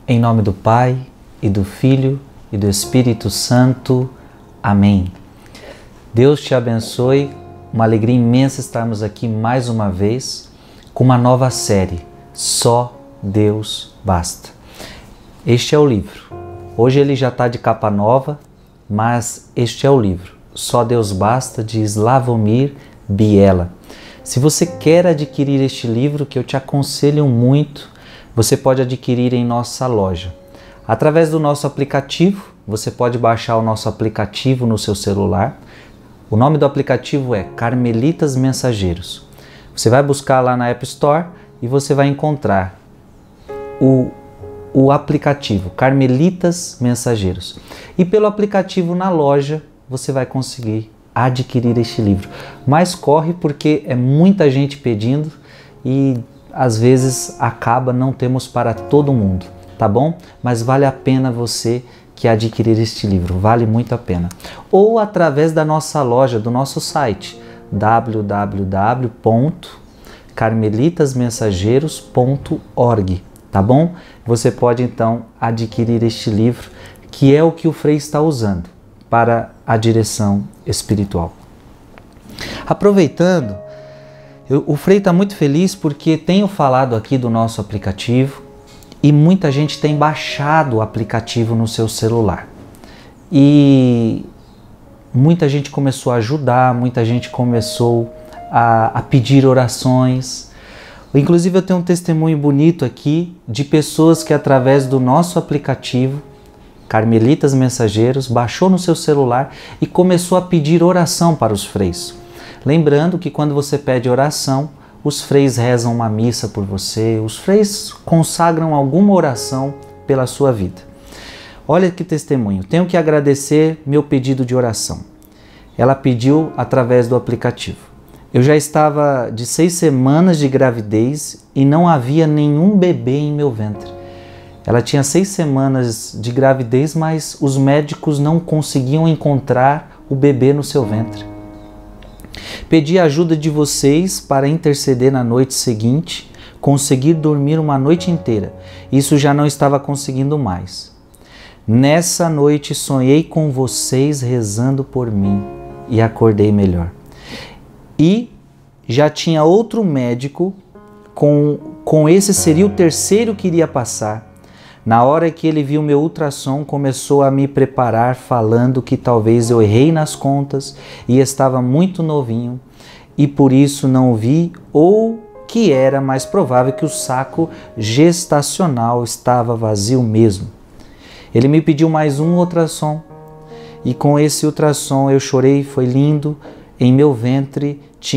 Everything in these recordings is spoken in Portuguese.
Em nome do Pai, e do Filho, e do Espírito Santo. Amém. Deus te abençoe. Uma alegria imensa estarmos aqui mais uma vez com uma nova série, Só Deus Basta. Este é o livro. Hoje ele já está de capa nova, mas este é o livro, Só Deus Basta, de Slavomir Biela. Se você quer adquirir este livro, que eu te aconselho muito, você pode adquirir em nossa loja. Através do nosso aplicativo, você pode baixar o nosso aplicativo no seu celular. O nome do aplicativo é Carmelitas Mensageiros. Você vai buscar lá na App Store e você vai encontrar o aplicativo Carmelitas Mensageiros. E pelo aplicativo na loja, você vai conseguir adquirir este livro. Mas corre, porque é muita gente pedindo e às vezes não temos para todo mundo, tá bom? Mas vale a pena você que adquirir este livro, vale muito a pena. Ou através da nossa loja, do nosso site, www.carmelitasmensageiros.org, tá bom? Você pode então adquirir este livro, que é o que o Frei está usando para a direção espiritual. Aproveitando, o Frei está muito feliz porque tenho falado aqui do nosso aplicativo e muita gente tem baixado o aplicativo no seu celular. E muita gente começou a ajudar, muita gente começou a pedir orações. Inclusive eu tenho um testemunho bonito aqui de pessoas que através do nosso aplicativo, Carmelitas Mensageiros, baixou no seu celular e começou a pedir oração para os freis. Lembrando que quando você pede oração, os freis rezam uma missa por você, os freis consagram alguma oração pela sua vida. Olha que testemunho. Tenho que agradecer meu pedido de oração. Ela pediu através do aplicativo. Eu já estava de 6 semanas de gravidez e não havia nenhum bebê em meu ventre. Ela tinha 6 semanas de gravidez, mas os médicos não conseguiam encontrar o bebê no seu ventre. Pedi a ajuda de vocês para interceder na noite seguinte, conseguir dormir uma noite inteira. Isso já não estava conseguindo mais. Nessa noite sonhei com vocês rezando por mim e acordei melhor. E já tinha outro médico, com esse seria o terceiro que iria passar. Na hora que ele viu meu ultrassom, começou a me preparar, falando que talvez eu errei nas contas e estava muito novinho e por isso não vi, ou que era mais provável que o saco gestacional estava vazio mesmo. Ele me pediu mais um ultrassom e com esse ultrassom eu chorei, foi lindo. Em meu ventre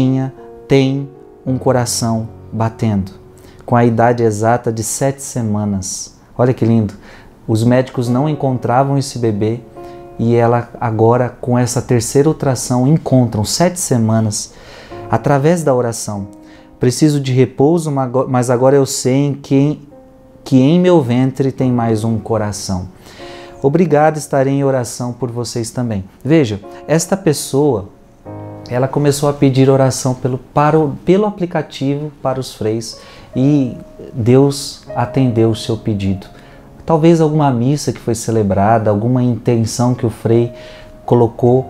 tem um coração batendo, com a idade exata de 7 semanas. Olha que lindo, os médicos não encontravam esse bebê e ela agora, com essa terceira ultrassom, encontram 7 semanas através da oração. Preciso de repouso, mas agora eu sei que em meu ventre tem mais um coração. Obrigado, estarei em oração por vocês também. Veja, esta pessoa, ela começou a pedir oração pelo aplicativo para os freis e Deus atendeu o seu pedido. Talvez alguma missa que foi celebrada, alguma intenção que o frei colocou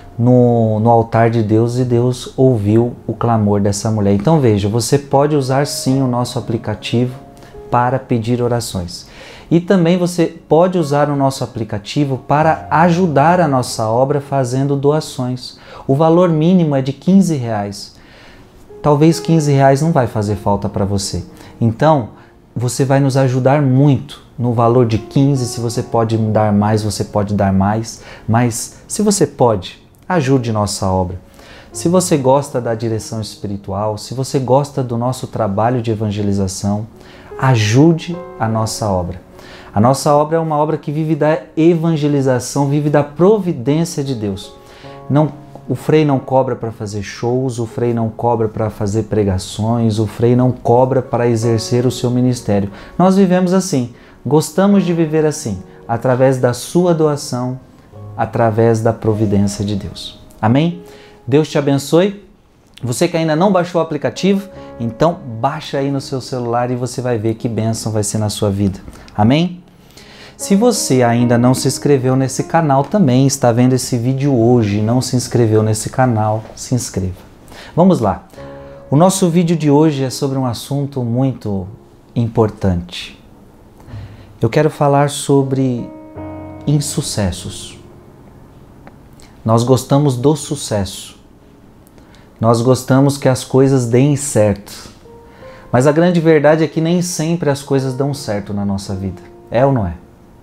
no altar de Deus e Deus ouviu o clamor dessa mulher. Então veja, você pode usar sim o nosso aplicativo para pedir orações. E também você pode usar o nosso aplicativo para ajudar a nossa obra fazendo doações. O valor mínimo é de R$15. Talvez R$15 não vai fazer falta para você. Então, você vai nos ajudar muito no valor de 15. Se você pode dar mais, você pode dar mais. Mas se você pode, ajude nossa obra. Se você gosta da direção espiritual, se você gosta do nosso trabalho de evangelização, ajude a nossa obra. A nossa obra é uma obra que vive da evangelização, vive da providência de Deus. O Frei não cobra para fazer shows, o Frei não cobra para fazer pregações, o Frei não cobra para exercer o seu ministério. Nós vivemos assim, gostamos de viver assim, através da sua doação, através da providência de Deus. Amém? Deus te abençoe. Você que ainda não baixou o aplicativo, Então baixa aí no seu celular e você vai ver que bênção vai ser na sua vida. Amém? Se você ainda não se inscreveu nesse canal também, está vendo esse vídeo hoje e não se inscreveu nesse canal, se inscreva. Vamos lá. O nosso vídeo de hoje é sobre um assunto muito importante. Eu quero falar sobre insucessos. Nós gostamos do sucesso. Nós gostamos que as coisas deem certo. Mas a grande verdade é que nem sempre as coisas dão certo na nossa vida. É ou não é?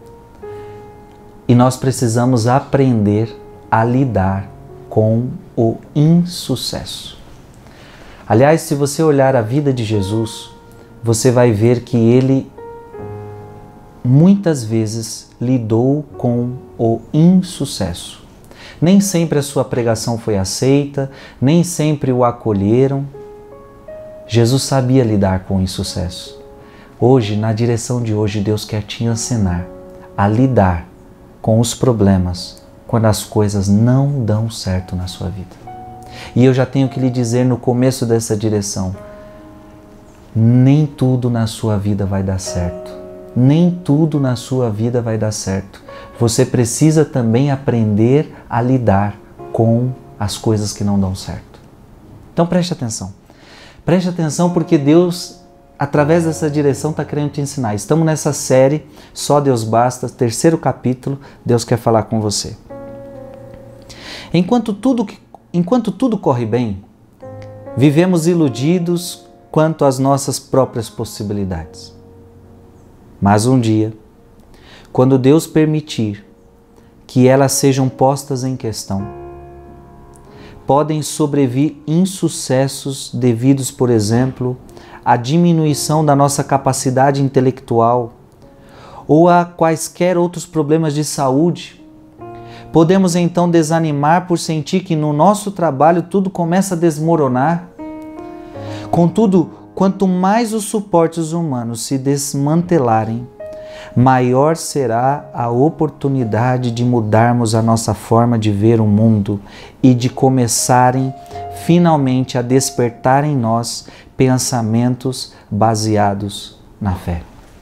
E nós precisamos aprender a lidar com o insucesso. Aliás, se você olhar a vida de Jesus, você vai ver que ele muitas vezes lidou com o insucesso. Nem sempre a sua pregação foi aceita, nem sempre o acolheram. Jesus sabia lidar com o insucesso. Hoje, na direção de hoje, Deus quer te ensinar a lidar com os problemas quando as coisas não dão certo na sua vida. E eu já tenho que lhe dizer no começo dessa direção, nem tudo na sua vida vai dar certo. Nem tudo na sua vida vai dar certo. Você precisa também aprender a lidar com as coisas que não dão certo. Então preste atenção. Preste atenção porque Deus, através dessa direção, está querendo te ensinar. Estamos nessa série, Só Deus Basta, 3º capítulo, Deus quer falar com você. Enquanto tudo corre bem, vivemos iludidos quanto às nossas próprias possibilidades. Mas um dia, quando Deus permitir que elas sejam postas em questão, podem sobrevir insucessos devidos, por exemplo, à diminuição da nossa capacidade intelectual ou a quaisquer outros problemas de saúde. Podemos então desanimar por sentir que no nosso trabalho tudo começa a desmoronar. Contudo, quanto mais os suportes humanos se desmantelarem, maior será a oportunidade de mudarmos a nossa forma de ver o mundo e de começarem finalmente a despertar em nós pensamentos baseados na fé.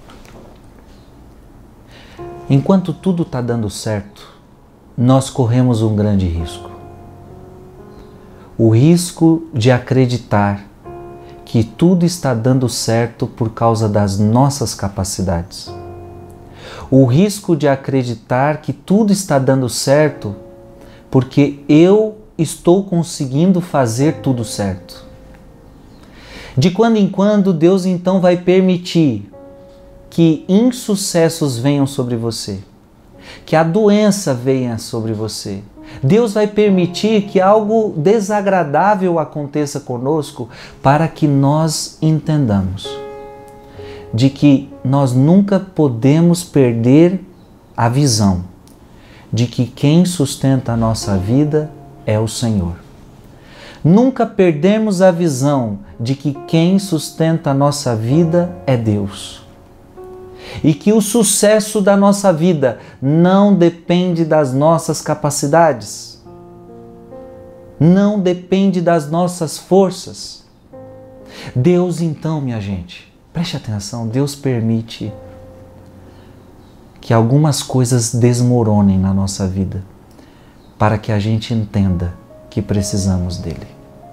Enquanto tudo está dando certo, nós corremos um grande risco. O risco de acreditar que tudo está dando certo por causa das nossas capacidades. O risco de acreditar que tudo está dando certo porque eu estou conseguindo fazer tudo certo. De quando em quando, Deus então vai permitir que insucessos venham sobre você, que a doença venha sobre você. Deus vai permitir que algo desagradável aconteça conosco para que nós entendamos de que nós nunca podemos perder a visão de que quem sustenta a nossa vida é o Senhor. Nunca perdemos a visão de que quem sustenta a nossa vida é Deus. E que o sucesso da nossa vida não depende das nossas capacidades, não depende das nossas forças. Deus então, minha gente, preste atenção, Deus permite que algumas coisas desmoronem na nossa vida para que a gente entenda que precisamos dele.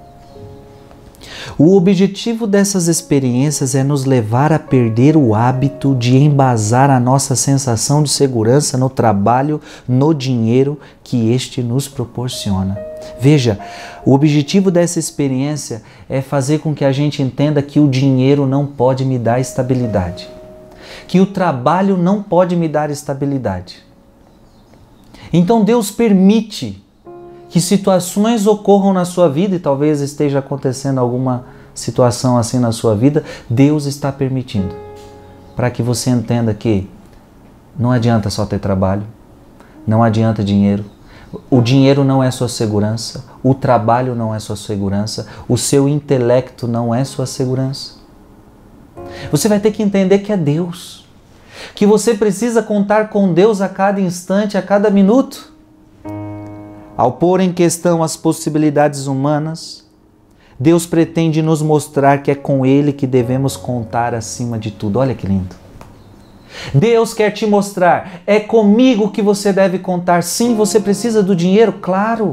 O objetivo dessas experiências é nos levar a perder o hábito de embasar a nossa sensação de segurança no trabalho, no dinheiro que este nos proporciona. Veja, o objetivo dessa experiência é fazer com que a gente entenda que o dinheiro não pode me dar estabilidade, que o trabalho não pode me dar estabilidade. Então Deus permite que situações ocorram na sua vida, e talvez esteja acontecendo alguma situação assim na sua vida, Deus está permitindo, para que você entenda que não adianta só ter trabalho, não adianta dinheiro, o dinheiro não é sua segurança, o trabalho não é sua segurança, o seu intelecto não é sua segurança. Você vai ter que entender que é Deus, que você precisa contar com Deus a cada instante, a cada minuto. Ao pôr em questão as possibilidades humanas, Deus pretende nos mostrar que é com Ele que devemos contar acima de tudo. Olha que lindo. Deus quer te mostrar, é comigo que você deve contar. Sim, você precisa do dinheiro, claro.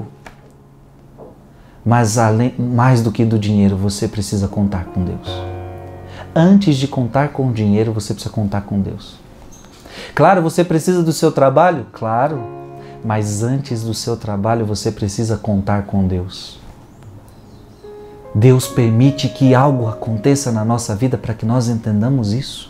Mas mais do que do dinheiro, você precisa contar com Deus. Antes de contar com o dinheiro, você precisa contar com Deus. Claro, você precisa do seu trabalho? Claro. Mas antes do seu trabalho, você precisa contar com Deus. Deus permite que algo aconteça na nossa vida para que nós entendamos isso.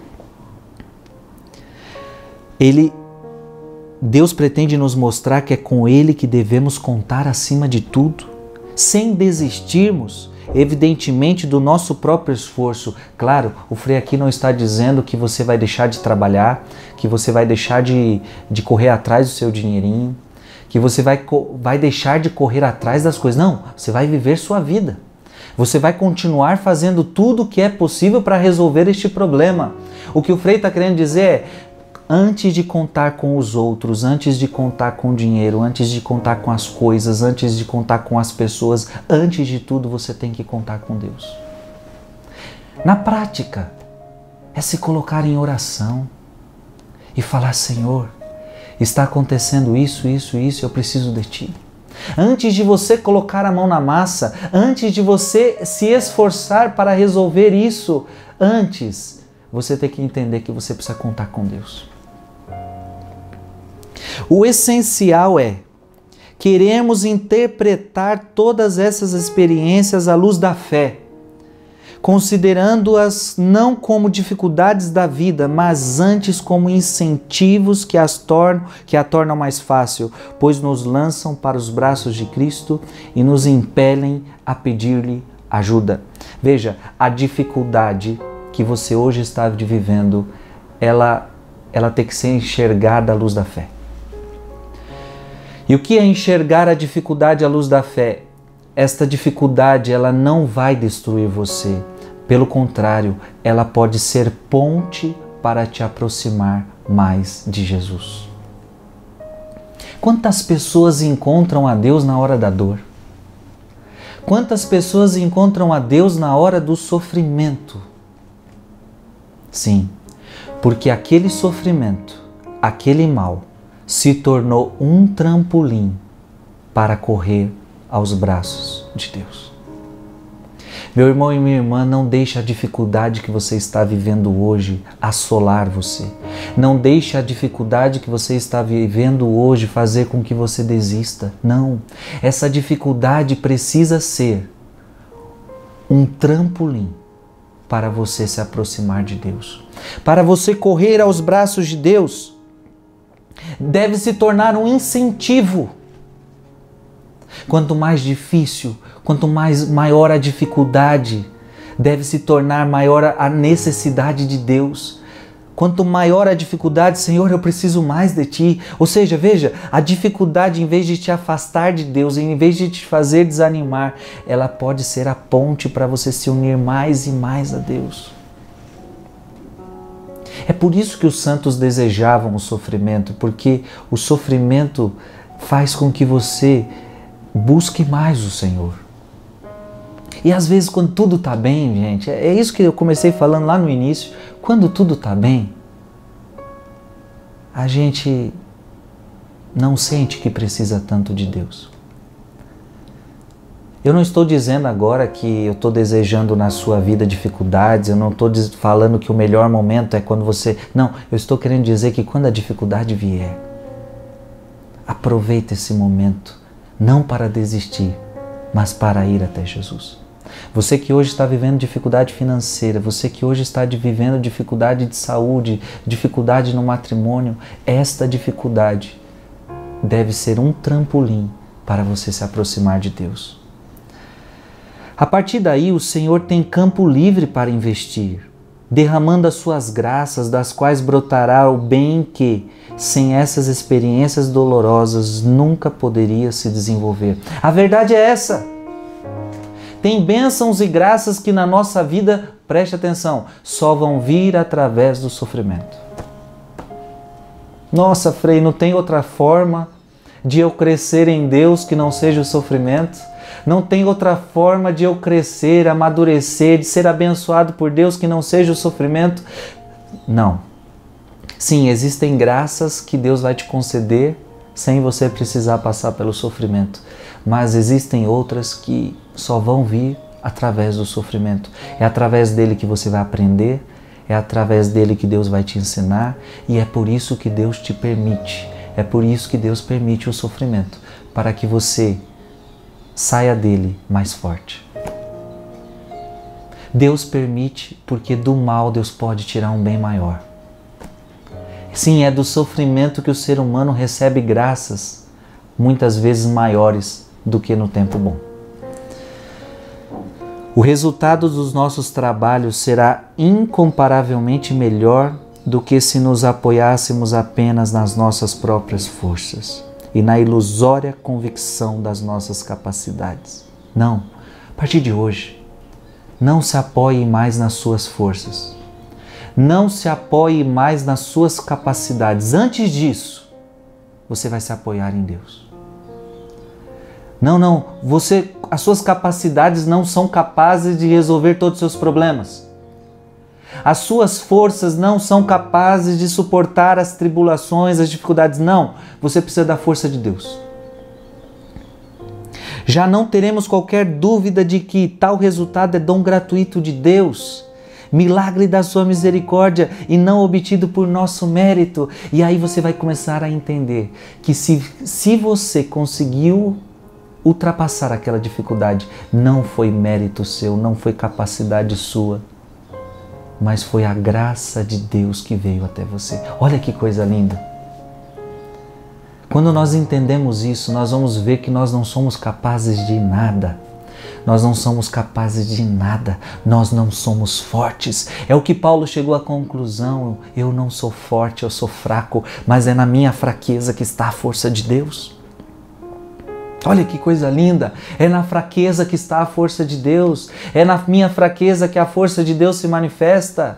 Deus pretende nos mostrar que é com Ele que devemos contar acima de tudo, sem desistirmos, evidentemente, do nosso próprio esforço. Claro, o Frei aqui não está dizendo que você vai deixar de trabalhar, que você vai deixar de correr atrás do seu dinheirinho, que você vai deixar de correr atrás das coisas. Não, você vai viver sua vida. Você vai continuar fazendo tudo o que é possível para resolver este problema. O que o Frei está querendo dizer é, antes de contar com os outros, antes de contar com o dinheiro, antes de contar com as coisas, antes de contar com as pessoas, antes de tudo você tem que contar com Deus. Na prática, é se colocar em oração e falar, Senhor, está acontecendo isso, eu preciso de Ti. Antes de você colocar a mão na massa, antes de você se esforçar para resolver isso, antes você tem que entender que você precisa contar com Deus. O essencial é queremos interpretar todas essas experiências à luz da fé, considerando-as não como dificuldades da vida, mas antes como incentivos que a tornam mais fácil, pois nos lançam para os braços de Cristo e nos impelem a pedir-lhe ajuda. Veja, a dificuldade que você hoje está vivendo, ela tem que ser enxergada à luz da fé. E o que é enxergar a dificuldade à luz da fé? Esta dificuldade, ela não vai destruir você. Pelo contrário, ela pode ser ponte para te aproximar mais de Jesus. Quantas pessoas encontram a Deus na hora da dor? Quantas pessoas encontram a Deus na hora do sofrimento? Sim, porque aquele sofrimento, aquele mal, se tornou um trampolim para correr aos braços de Deus. Meu irmão e minha irmã, não deixe a dificuldade que você está vivendo hoje assolar você. Não deixe a dificuldade que você está vivendo hoje fazer com que você desista. Não, essa dificuldade precisa ser um trampolim para você se aproximar de Deus. Para você correr aos braços de Deus, deve se tornar um incentivo. Quanto mais difícil, quanto maior a dificuldade, deve se tornar maior a necessidade de Deus. Quanto maior a dificuldade, Senhor, eu preciso mais de Ti. Ou seja, veja, a dificuldade, em vez de te afastar de Deus, em vez de te fazer desanimar, ela pode ser a ponte para você se unir mais e mais a Deus. É por isso que os santos desejavam o sofrimento, porque o sofrimento faz com que você busque mais o Senhor. E às vezes quando tudo está bem, gente, é isso que eu comecei falando lá no início, quando tudo está bem, a gente não sente que precisa tanto de Deus. Eu não estou dizendo agora que eu estou desejando na sua vida dificuldades, eu não estou falando que o melhor momento é quando você... Não, eu estou querendo dizer que quando a dificuldade vier, aproveita esse momento, não para desistir, mas para ir até Jesus. Você que hoje está vivendo dificuldade financeira, você que hoje está vivendo dificuldade de saúde, dificuldade no matrimônio, esta dificuldade deve ser um trampolim para você se aproximar de Deus. A partir daí, o Senhor tem campo livre para investir, derramando as suas graças, das quais brotará o bem que, sem essas experiências dolorosas, nunca poderia se desenvolver. A verdade é essa. Tem bênçãos e graças que na nossa vida, preste atenção, só vão vir através do sofrimento. Nossa, Frei, não tem outra forma de eu crescer em Deus que não seja o sofrimento? Não tem outra forma de eu crescer, amadurecer, de ser abençoado por Deus que não seja o sofrimento. Não. Sim, existem graças que Deus vai te conceder sem você precisar passar pelo sofrimento. Mas existem outras que só vão vir através do sofrimento. É através dele que você vai aprender, é através dele que Deus vai te ensinar e é por isso que Deus te permite. É por isso que Deus permite o sofrimento, para que você saia dele mais forte. Deus permite porque do mal Deus pode tirar um bem maior. Sim, é do sofrimento que o ser humano recebe graças muitas vezes maiores do que no tempo bom. O resultado dos nossos trabalhos será incomparavelmente melhor do que se nos apoiássemos apenas nas nossas próprias forças e na ilusória convicção das nossas capacidades. Não, a partir de hoje, não se apoie mais nas suas forças. Não se apoie mais nas suas capacidades. Antes disso, você vai se apoiar em Deus. Não, as suas capacidades não são capazes de resolver todos os seus problemas. As suas forças não são capazes de suportar as tribulações, as dificuldades. Não, você precisa da força de Deus. Já não teremos qualquer dúvida de que tal resultado é dom gratuito de Deus, milagre da sua misericórdia e não obtido por nosso mérito. E aí você vai começar a entender que se você conseguiu ultrapassar aquela dificuldade, não foi mérito seu, não foi capacidade sua, mas foi a graça de Deus que veio até você. Olha que coisa linda! Quando nós entendemos isso, nós vamos ver que nós não somos capazes de nada. Nós não somos capazes de nada, nós não somos fortes. É o que Paulo chegou à conclusão: eu não sou forte, eu sou fraco, mas é na minha fraqueza que está a força de Deus. Olha que coisa linda! É na fraqueza que está a força de Deus, é na minha fraqueza que a força de Deus se manifesta.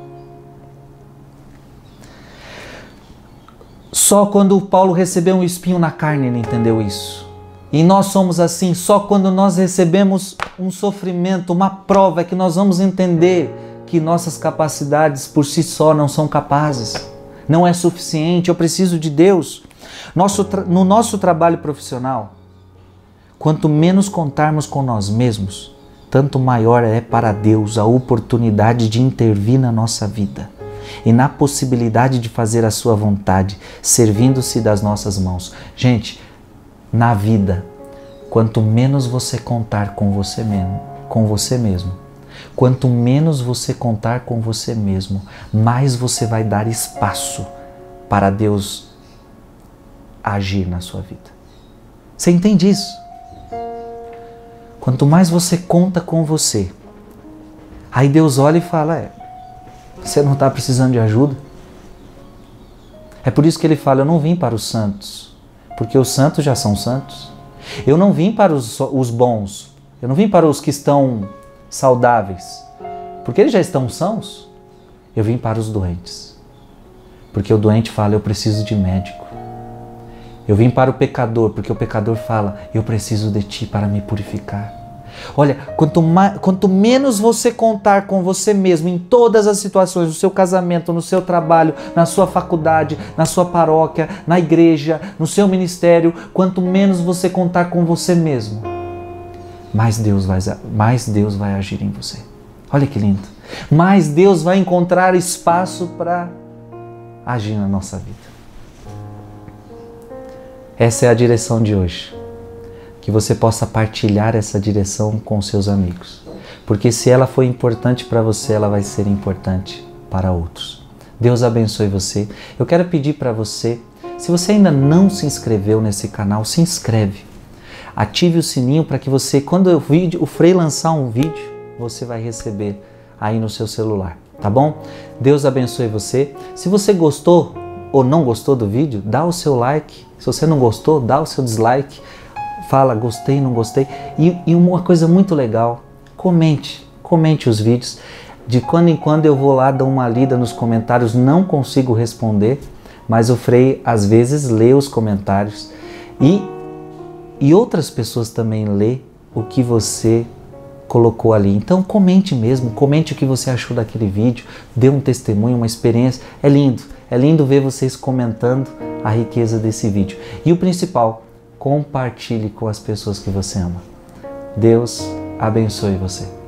Só quando Paulo recebeu um espinho na carne ele entendeu isso. E nós somos assim, só quando nós recebemos um sofrimento, uma prova, é que nós vamos entender que nossas capacidades por si só não são capazes. Não é suficiente, eu preciso de Deus. No nosso trabalho profissional, quanto menos contarmos com nós mesmos, tanto maior é para Deus a oportunidade de intervir na nossa vida e na possibilidade de fazer a sua vontade, servindo-se das nossas mãos. Gente, na vida, quanto menos você contar com você mesmo, quanto menos você contar com você mesmo, mais você vai dar espaço para Deus agir na sua vida. Você entende isso? Quanto mais você conta com você, aí Deus olha e fala: você não está precisando de ajuda? É por isso que ele fala: eu não vim para os santos, porque os santos já são santos. Eu não vim para os bons, eu não vim para os que estão saudáveis, porque eles já estão sãos. Eu vim para os doentes, porque o doente fala: eu preciso de médico. Eu vim para o pecador, porque o pecador fala: eu preciso de ti para me purificar. Olha, quanto menos você contar com você mesmo em todas as situações, no seu casamento, no seu trabalho, na sua faculdade, na sua paróquia, na igreja, no seu ministério, quanto menos você contar com você mesmo, mais Deus vai agir em você. Olha que lindo! Mais Deus vai encontrar espaço para agir na nossa vida. Essa é a direção de hoje. Que você possa partilhar essa direção com seus amigos. Porque se ela foi importante para você, ela vai ser importante para outros. Deus abençoe você. Eu quero pedir para você, se você ainda não se inscreveu nesse canal, se inscreve. Ative o sininho para que você, quando o Frei lançar um vídeo, você vai receber aí no seu celular, tá bom? Deus abençoe você. Se você gostou ou não gostou do vídeo, dá o seu like. Se você não gostou, dá o seu dislike. Fala gostei, não gostei. E uma coisa muito legal, comente os vídeos. De quando em quando eu vou lá dar uma lida nos comentários, não consigo responder, mas o Frei às vezes lê os comentários e outras pessoas também lê o que você colocou ali. Então comente mesmo, comente o que você achou daquele vídeo, dê um testemunho, uma experiência. É lindo ver vocês comentando a riqueza desse vídeo. E o principal, compartilhe com as pessoas que você ama. Deus abençoe você.